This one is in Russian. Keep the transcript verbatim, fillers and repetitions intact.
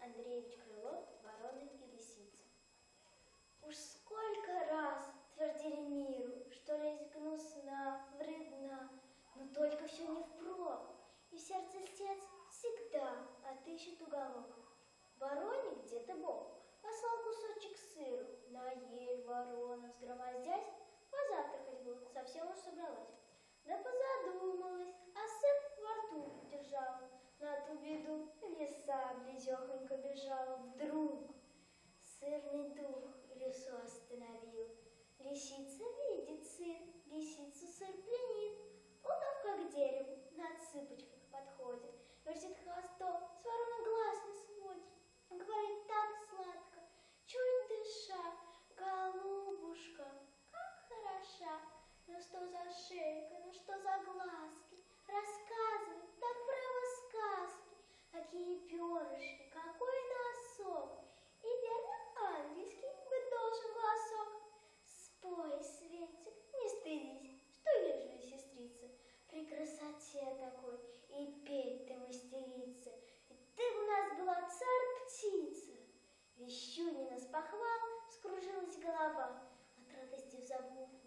Андреевич Крылов «Ворона и лисица». Уж сколько раз твердили миру, что лезть гнусна, вредна, но только все не впрок, и в сердце льстец всегда отыщет уголок. Вороне где-то Бог послал кусочек сыру, на ель ворона, взгромоздясь, позавтракать бы, совсем уж собралась. Да позадумалась, а сыр во рту держала. На ту беду лиса близехонько бежала. Вдруг сырный дух лису остановил. Лисица видит сыр, лисицу сыр пленит. Удавка к дереву на цыпочках подходит, вертит хвостом, с вороны глаз не сводит. Говорит так сладко, чуть дыша: голубушка, как хороша. Ну что за шейка, ну что за глазки, рассказывай, так право сказки. Какие перышки, какой носок, и верно ангельский быть должен голосок. Спой, Светик, не стыдись, что ежели, сестрица, при красоте такой и петь ты мастерица. И ты у нас была царь-птица. Вещунина с похвал вскружилась голова, от радости в забор